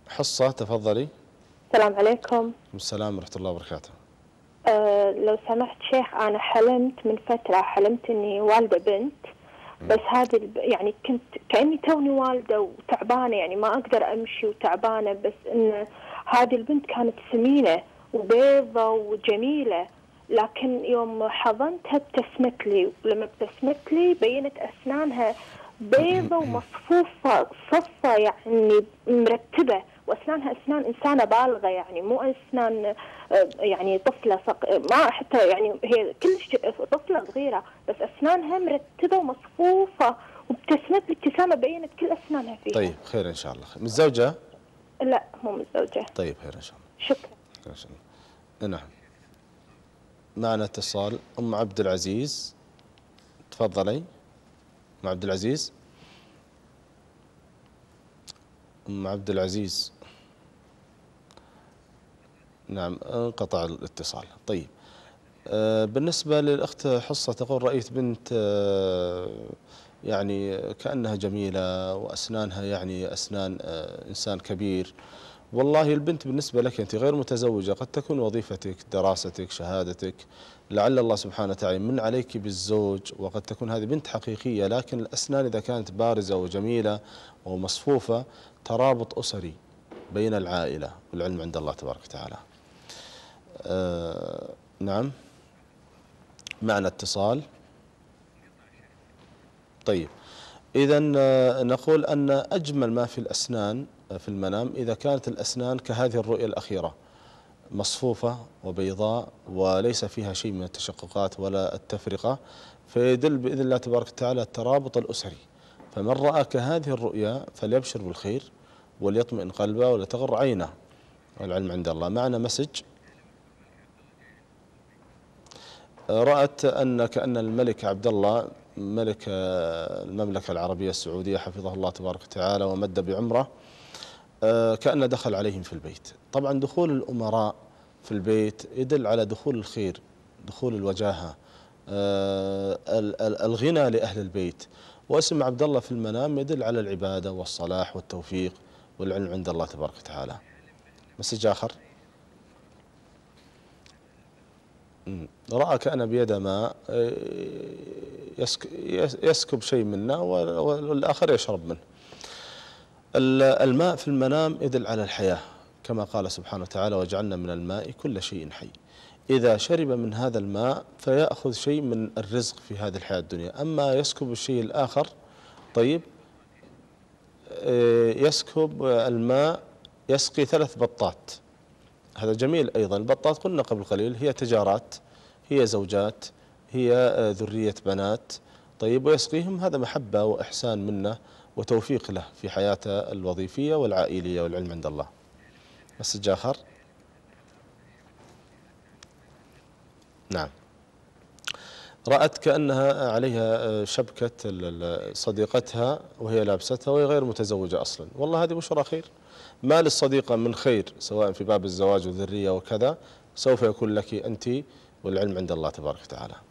حصة تفضلي. السلام عليكم. السلام ورحمة الله وبركاته. لو سمحت شيخ، أنا حلمت من فترة، حلمت إني والدة بنت، بس هذه يعني كنت كأني توني والدة وتعبانة، يعني ما أقدر أمشي وتعبانة، بس إن هذه البنت كانت سمينة وبيضة وجميلة، لكن يوم حضنتها ابتسمت لي، ولما ابتسمت لي بينت أسنانها بيضة ومصفوفة صفة، يعني مرتبة، وأسنانها أسنان إنسانة بالغة، يعني مو أسنان يعني طفلة ما حتى يعني هي كلش طفلة صغيرة، بس أسنانها مرتبة ومصفوفة، وابتسمت لي ابتسامة بينت كل أسنانها فيها. طيب خير إن شاء الله. متزوجة؟ لا مو متزوجة. طيب خير إن شاء الله. شكرا. خير إن شاء الله. نعم. معنا اتصال أم عبد العزيز، تفضلي. أم عبد العزيز. أم عبد العزيز. نعم انقطع الاتصال. طيب بالنسبة للأخت حصة تقول رأيت بنت يعني كأنها جميلة وأسنانها يعني أسنان إنسان كبير. والله البنت بالنسبة لك أنت غير متزوجة، قد تكون وظيفتك، دراستك، شهادتك، لعل الله سبحانه وتعالى من عليك بالزوج، وقد تكون هذه بنت حقيقية، لكن الأسنان إذا كانت بارزة وجميلة ومصفوفة ترابط أسري بين العائلة، والعلم عند الله تبارك وتعالى. نعم. معنا اتصال. طيب إذا نقول أن أجمل ما في الأسنان في المنام إذا كانت الأسنان كهذه الرؤية الأخيرة مصفوفة وبيضاء وليس فيها شيء من التشققات ولا التفرقة، فيدل بإذن الله تبارك وتعالى الترابط الأسري. فمن رأى كهذه الرؤيا فليبشر بالخير وليطمئن قلبه ولتغر عينه، والعلم عند الله. معنا مسج. رأت أن كأن الملك عبد الله ملك المملكة العربية السعودية حفظه الله تبارك وتعالى ومد بعمره، كأن دخل عليهم في البيت. طبعا دخول الأمراء في البيت يدل على دخول الخير، دخول الوجاهة، الغنى لأهل البيت. واسم عبد الله في المنام يدل على العبادة والصلاح والتوفيق والعلم عند الله تبارك وتعالى. مسج آخر. رأى كأن بيده ماء يسكب شيء منه والآخر يشرب منه. الماء في المنام يدل على الحياة، كما قال سبحانه وتعالى وجعلنا من الماء كل شيء حي. إذا شرب من هذا الماء فيأخذ شيء من الرزق في هذه الحياة الدنيا. أما يسكب الشيء الآخر، طيب يسكب الماء يسقي 3 بطات، هذا جميل. أيضا البطات قلنا قبل قليل هي تجارات، هي زوجات، هي ذرية بنات، طيب ويسقيهم، هذا محبة وإحسان منه وتوفيق له في حياته الوظيفية والعائلية، والعلم عند الله. مسج آخر. نعم. رأت كأنها عليها شبكة صديقتها وهي لابستها وهي غير متزوجة أصلا. والله هذه بشرى خير. ما للصديقة من خير سواء في باب الزواج والذرية وكذا سوف يكون لك أنت، والعلم عند الله تبارك وتعالى.